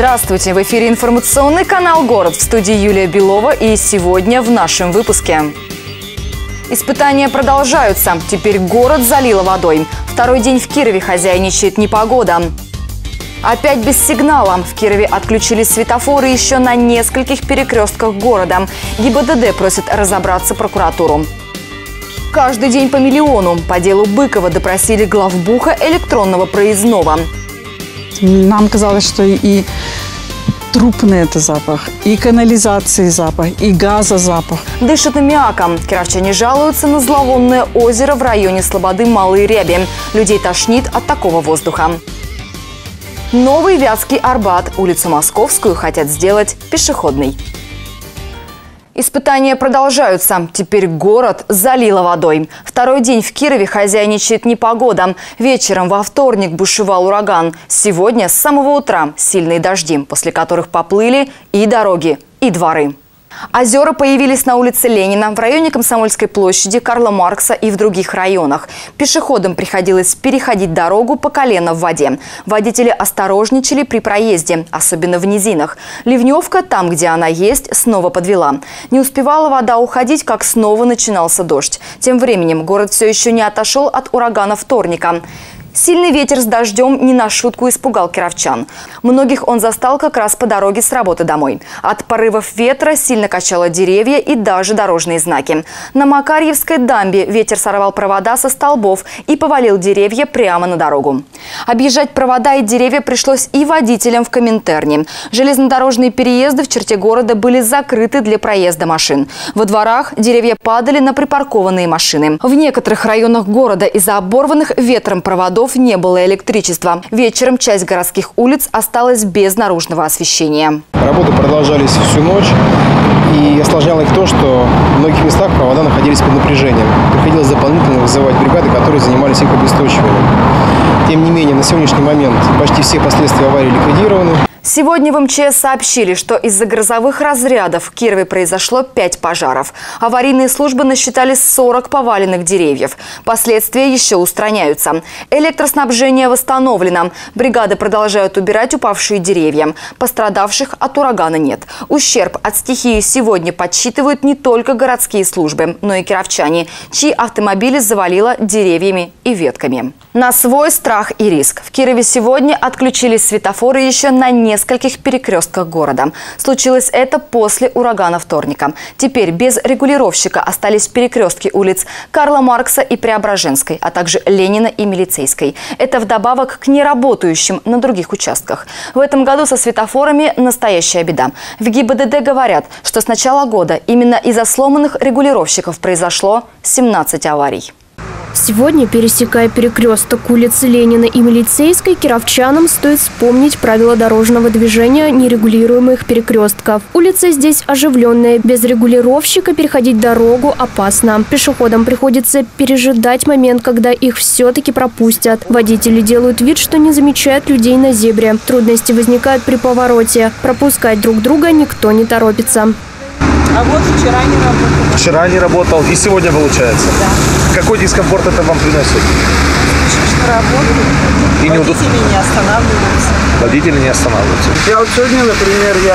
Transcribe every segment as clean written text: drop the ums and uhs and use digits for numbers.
Здравствуйте! В эфире информационный канал «Город», в студии Юлия Белова, и сегодня в нашем выпуске. Испытания продолжаются. Теперь город залило водой. Второй день в Кирове хозяйничает непогода. Опять без сигнала. В Кирове отключили светофоры еще на нескольких перекрестках города. ГИБДД просит разобраться прокуратуру. Каждый день по миллиону. По делу Быкова допросили главбуха электронного проездного. Нам казалось, что и трупный это запах, и канализации запах, и газа запах. Дышат аммиаком. Кировчане жалуются на зловонное озеро в районе Слободы Малые Ряби. Людей тошнит от такого воздуха. Новый Вятский Арбат. Улицу Московскую хотят сделать пешеходной. Испытания продолжаются. Теперь город залило водой. Второй день в Кирове хозяйничает непогода. Вечером во вторник бушевал ураган. Сегодня с самого утра сильные дожди, после которых поплыли и дороги, и дворы. Озера появились на улице Ленина, в районе Комсомольской площади, Карла Маркса и в других районах. Пешеходам приходилось переходить дорогу по колено в воде. Водители осторожничали при проезде, особенно в низинах. Ливневка, там, где она есть, снова подвела. Не успевала вода уходить, как снова начинался дождь. Тем временем город все еще не отошел от урагана вторника. Сильный ветер с дождем не на шутку испугал кировчан. Многих он застал как раз по дороге с работы домой. От порывов ветра сильно качало деревья и даже дорожные знаки. На Макарьевской дамбе ветер сорвал провода со столбов и повалил деревья прямо на дорогу. Объезжать провода и деревья пришлось и водителям в Коминтерне. Железнодорожные переезды в черте города были закрыты для проезда машин. Во дворах деревья падали на припаркованные машины. В некоторых районах города из-за оборванных ветром проводов не было электричества. Вечером часть городских улиц осталась без наружного освещения. Работы продолжались всю ночь, и осложняло их то, что в многих местах провода находились под напряжением. Приходилось дополнительно вызывать бригады, которые занимались их обесточиванием. Тем не менее, на сегодняшний момент почти все последствия аварии ликвидированы. Сегодня в МЧС сообщили, что из-за грозовых разрядов в Кирове произошло 5 пожаров. Аварийные службы насчитали 40 поваленных деревьев. Последствия еще устраняются. Электроснабжение восстановлено. Бригады продолжают убирать упавшие деревья. Пострадавших от урагана нет. Ущерб от стихии сегодня подсчитывают не только городские службы, но и кировчане, чьи автомобили завалило деревьями и ветками. На свой страх и риск. В Кирове сегодня отключились светофоры еще на нескольких перекрестках города. Случилось это после урагана вторника. Теперь без регулировщика остались перекрестки улиц Карла Маркса и Преображенской, а также Ленина и Милицейской. Это вдобавок к неработающим на других участках. В этом году со светофорами настоящая беда. В ГИБДД говорят, что с начала года именно из-за сломанных регулировщиков произошло 17 аварий. Сегодня, пересекая перекресток улицы Ленина и Милицейской, кировчанам стоит вспомнить правила дорожного движения нерегулируемых перекрестков. Улица здесь оживленная. Без регулировщика переходить дорогу опасно. Пешеходам приходится пережидать момент, когда их все-таки пропустят. Водители делают вид, что не замечают людей на зебре. Трудности возникают при повороте. Пропускать друг друга никто не торопится. А вот вчера не работал. Вчера не работал и сегодня получается? Да. Какой дискомфорт это вам приносит? Работаю. И водители не останавливаются. Водители не останавливаются. Я вот сегодня, например, я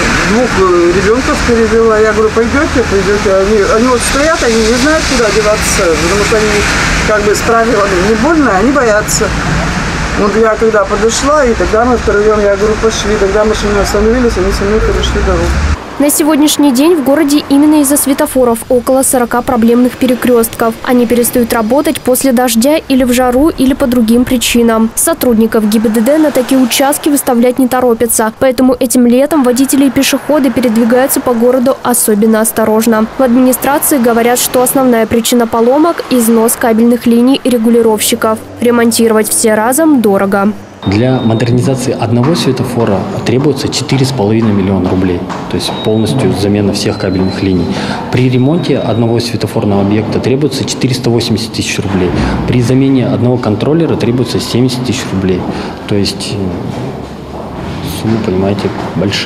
2 ребенков перевела. Я говорю, пойдете? Они вот стоят, они не знают, куда деваться. Потому что они как бы с правилами не больно, они боятся. Вот я когда подошла, и тогда мы втроем, я говорю, пошли. Тогда машины остановились, они со мной перешли дорогу. На сегодняшний день в городе именно из-за светофоров около 40 проблемных перекрестков. Они перестают работать после дождя или в жару, или по другим причинам. Сотрудников ГИБДД на такие участки выставлять не торопятся. Поэтому этим летом водители и пешеходы передвигаются по городу особенно осторожно. В администрации говорят, что основная причина поломок – износ кабельных линий и регулировщиков. Ремонтировать все разом дорого. Для модернизации одного светофора требуется 4,5 миллиона рублей, то есть полностью замена всех кабельных линий. При ремонте одного светофорного объекта требуется 480 тысяч рублей. При замене одного контроллера требуется 70 тысяч рублей. То есть суммы, понимаете, большие.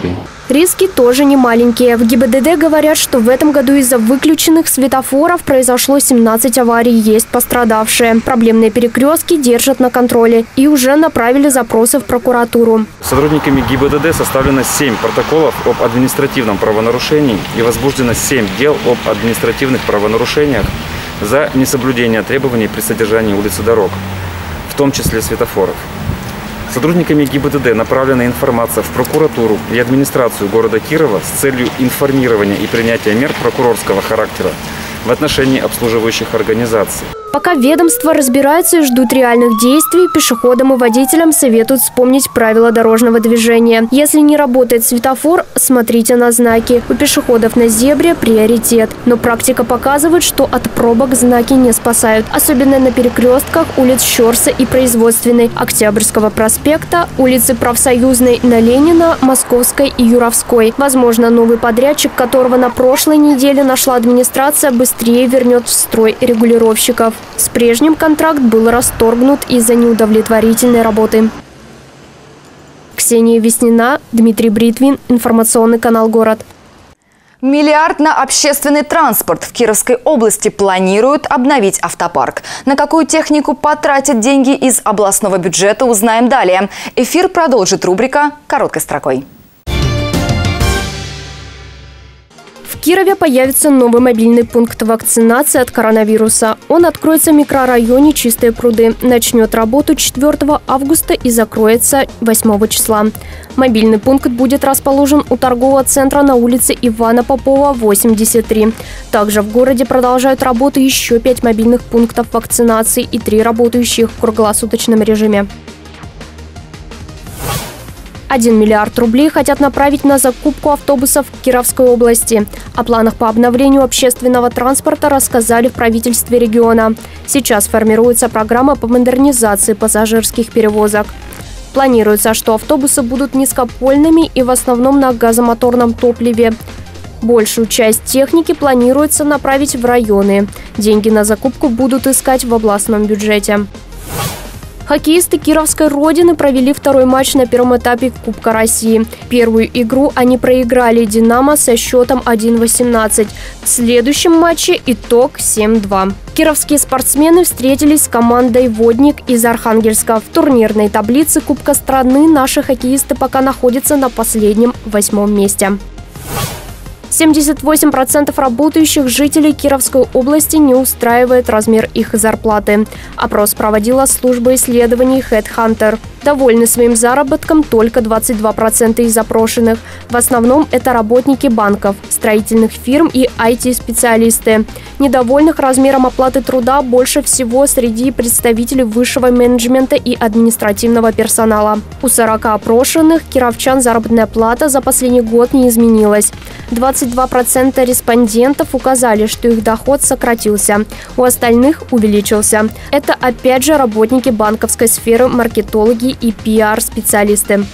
Риски тоже не маленькие. В ГИБДД говорят, что в этом году из-за выключенных светофоров произошло 17 аварий, есть пострадавшие. Проблемные перекрестки держат на контроле и уже направили запросы в прокуратуру. Сотрудниками ГИБДД составлено 7 протоколов об административном правонарушении и возбуждено 7 дел об административных правонарушениях за несоблюдение требований при содержании улиц и дорог, в том числе светофоров. Сотрудниками ГИБДД направлена информация в прокуратуру и администрацию города Кирова с целью информирования и принятия мер прокурорского характера в отношении обслуживающих организаций. Пока ведомства разбираются и ждут реальных действий, пешеходам и водителям советуют вспомнить правила дорожного движения. Если не работает светофор, смотрите на знаки. У пешеходов на зебре приоритет. Но практика показывает, что от пробок знаки не спасают. Особенно на перекрестках улиц Щорса и Производственной, Октябрьского проспекта, улицы Профсоюзной на Ленина, Московской и Юровской. Возможно, новый подрядчик, которого на прошлой неделе нашла администрация, быстрее вернет в строй регулировщиков. С прежним контракт был расторгнут из-за неудовлетворительной работы. Ксения Веснина, Дмитрий Бритвин, информационный канал «Город». Миллиард на общественный транспорт. В Кировской области планируют обновить автопарк. На какую технику потратят деньги из областного бюджета, узнаем далее. Эфир продолжит рубрика «Короткой строкой». В Кирове появится новый мобильный пункт вакцинации от коронавируса. Он откроется в микрорайоне Чистые пруды. Начнет работу 4 августа и закроется 8 числа. Мобильный пункт будет расположен у торгового центра на улице Ивана Попова, 83. Также в городе продолжают работу еще 5 мобильных пунктов вакцинации и 3 работающих в круглосуточном режиме. 1 миллиард рублей хотят направить на закупку автобусов в Кировской области. О планах по обновлению общественного транспорта рассказали в правительстве региона. Сейчас формируется программа по модернизации пассажирских перевозок. Планируется, что автобусы будут низкопольными и в основном на газомоторном топливе. Большую часть техники планируется направить в районы. Деньги на закупку будут искать в областном бюджете. Хоккеисты Кировской Родины провели второй матч на первом этапе Кубка России. Первую игру они проиграли «Динамо» со счетом 1-18. В следующем матче итог 7-2. Кировские спортсмены встретились с командой «Водник» из Архангельска. В турнирной таблице Кубка страны наши хоккеисты пока находятся на последнем 8-м месте. 78% работающих жителей Кировской области не устраивает размер их зарплаты. Опрос проводила служба исследований HeadHunter. Довольны своим заработком только 22% из опрошенных. В основном это работники банков, строительных фирм и IT-специалисты. Недовольных размером оплаты труда больше всего среди представителей высшего менеджмента и административного персонала. У 40 опрошенных кировчан заработная плата за последний год не изменилась. 22% респондентов указали, что их доход сократился. У остальных увеличился. Это опять же работники банковской сферы, маркетологи и пиар-специалисты.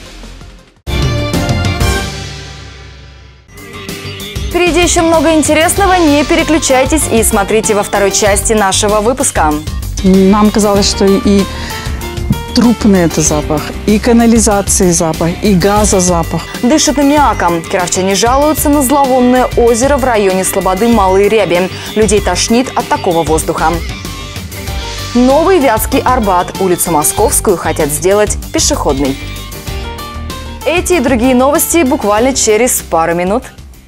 Впереди еще много интересного. Не переключайтесь и смотрите во второй части нашего выпуска. Нам казалось, что и трупный это запах, и канализации запах, и газа запах. Дышит аммиаком. Кировчане жалуются на зловонное озеро в районе Слободы Малые Ряби. Людей тошнит от такого воздуха. Новый Вятский Арбат. Улицу Московскую хотят сделать пешеходной. Эти и другие новости буквально через пару минут.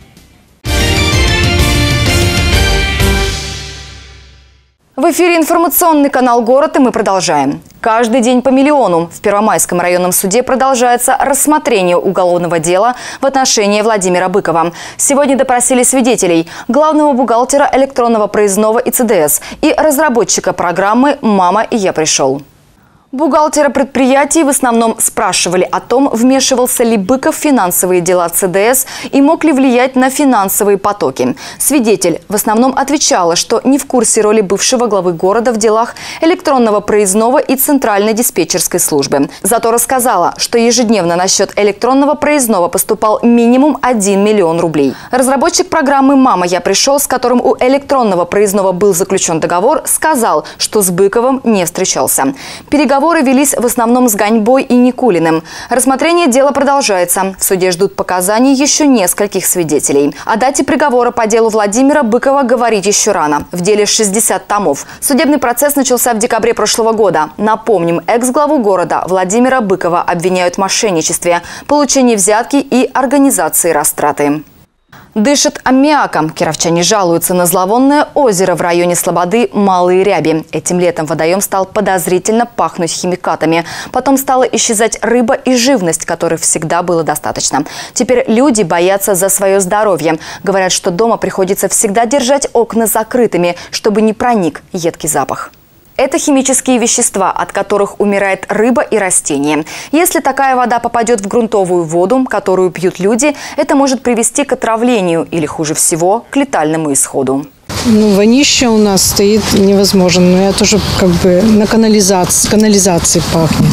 В эфире информационный канал «Город», и мы продолжаем. Каждый день по миллиону. В Первомайском районном суде продолжается рассмотрение уголовного дела в отношении Владимира Быкова. Сегодня допросили свидетелей, главного бухгалтера электронного проездного ИЦДС и разработчика программы «Мама, и я пришел». Бухгалтера предприятий в основном спрашивали о том, вмешивался ли Быков в финансовые дела ЦДС и мог ли влиять на финансовые потоки. Свидетель в основном отвечала, что не в курсе роли бывшего главы города в делах электронного проездного и центральной диспетчерской службы. Зато рассказала, что ежедневно на счет электронного проездного поступал минимум 1 миллион рублей. Разработчик программы «Мама, я пришел», с которым у электронного проездного был заключен договор, сказал, что с Быковым не встречался. Переговоры Переговоры велись в основном с Ганьбой и Никулиным. Рассмотрение дела продолжается. В суде ждут показаний еще нескольких свидетелей. О дате приговора по делу Владимира Быкова говорить еще рано. В деле 60 томов. Судебный процесс начался в декабре прошлого года. Напомним, экс-главу города Владимира Быкова обвиняют в мошенничестве, получении взятки и организации растраты. Дышит аммиаком. Кировчане жалуются на зловонное озеро в районе Слободы Малые Ряби. Этим летом водоем стал подозрительно пахнуть химикатами. Потом стала исчезать рыба и живность, которых всегда было достаточно. Теперь люди боятся за свое здоровье. Говорят, что дома приходится всегда держать окна закрытыми, чтобы не проник едкий запах. Это химические вещества, от которых умирает рыба и растения. Если такая вода попадет в грунтовую воду, которую пьют люди, это может привести к отравлению или, хуже всего, к летальному исходу. Вонище у нас стоит невозможно. Но я тоже на канализации пахнет.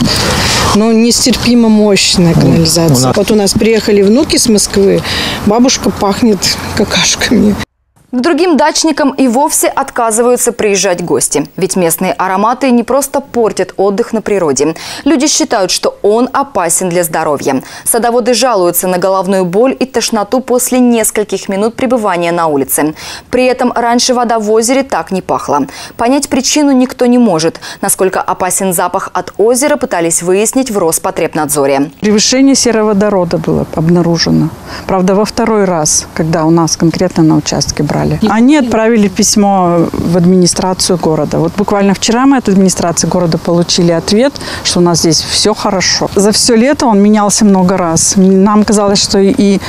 Но нестерпимо мощная канализация. Вот у нас приехали внуки с Москвы, бабушка пахнет какашками. К другим дачникам и вовсе отказываются приезжать гости. Ведь местные ароматы не просто портят отдых на природе. Люди считают, что он опасен для здоровья. Садоводы жалуются на головную боль и тошноту после нескольких минут пребывания на улице. При этом раньше вода в озере так не пахла. Понять причину никто не может. Насколько опасен запах от озера, пытались выяснить в Роспотребнадзоре. Превышение сероводорода было обнаружено. Правда, во второй раз, когда у нас конкретно на участке брали. Они отправили письмо в администрацию города. Вот буквально вчера мы от администрации города получили ответ, что у нас здесь все хорошо. За все лето он менялся много раз. Нам казалось, что и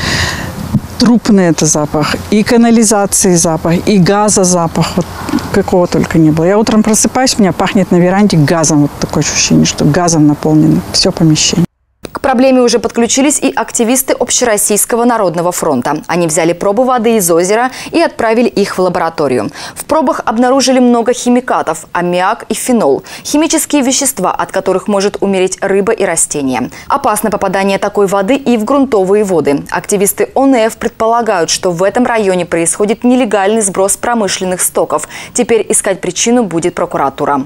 трупный это запах, и канализации запах, и газа запах. Вот какого только не было. Я утром просыпаюсь, у меня пахнет на веранде газом. Вот такое ощущение, что газом наполнено все помещение. К проблеме уже подключились и активисты Общероссийского народного фронта. Они взяли пробы воды из озера и отправили их в лабораторию. В пробах обнаружили много химикатов – аммиак и фенол. Химические вещества, от которых может умереть рыба и растения. Опасно попадание такой воды и в грунтовые воды. Активисты ОНФ предполагают, что в этом районе происходит нелегальный сброс промышленных стоков. Теперь искать причину будет прокуратура.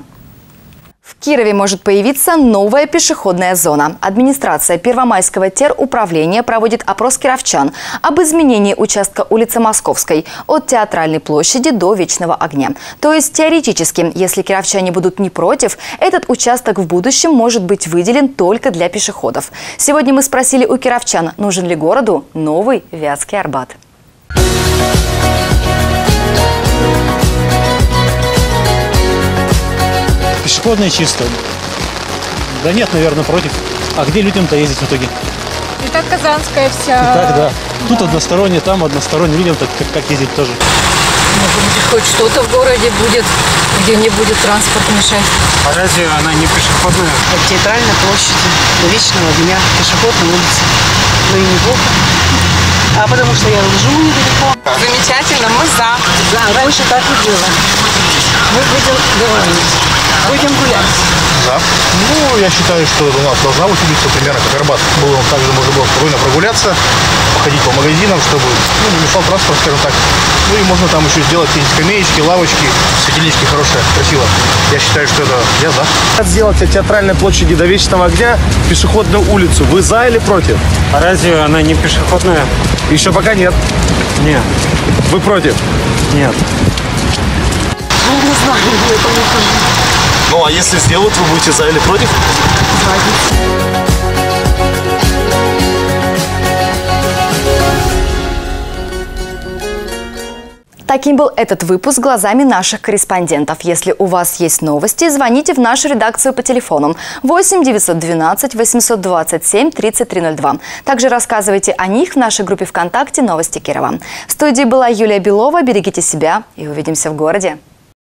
В Кирове может появиться новая пешеходная зона. Администрация Первомайского теруправления проводит опрос кировчан об изменении участка улицы Московской от Театральной площади до Вечного огня. То есть теоретически, если кировчане будут не против, этот участок в будущем может быть выделен только для пешеходов. Сегодня мы спросили у кировчан, нужен ли городу новый Вятский Арбат. Пешеходная чисто. Да нет, наверное, против. А где людям-то ездить в итоге? И так Казанская вся. И так, да. Тут односторонне, там односторонне. Людям-то как ездить тоже. Может быть, хоть что-то в городе будет, где не будет транспорт мешать. А разве она не пешеходная? От Театральной площади до Вечного огня. Пешеходная улица. Ну и неплохо. А потому что я живу недалеко. Замечательно, мы за. Да, раньше так и было. Мы будем говорить. Будем гулять. Да. Ну, я считаю, что у нас должна быть улица примерно как Арбат. Было, также можно было спокойно прогуляться, походить по магазинам, чтобы не мешал транспорт, скажем так. Ну и можно там еще сделать какие-нибудь скамеечки, лавочки, светильнички хорошие, красиво. Я считаю, что это я за. Сделать от Театральной площади до Вечного огня пешеходную улицу. Вы за или против? А разве она не пешеходная? Еще пока нет. Нет. Вы против? Нет. Не знаю, это не хожу. Ну, а если сделают, вы будете за или против? Таким был этот выпуск глазами наших корреспондентов. Если у вас есть новости, звоните в нашу редакцию по телефону 8 912 827 3302. Также рассказывайте о них в нашей группе ВКонтакте «Новости Кирова». В студии была Юлия Белова. Берегите себя и увидимся в городе.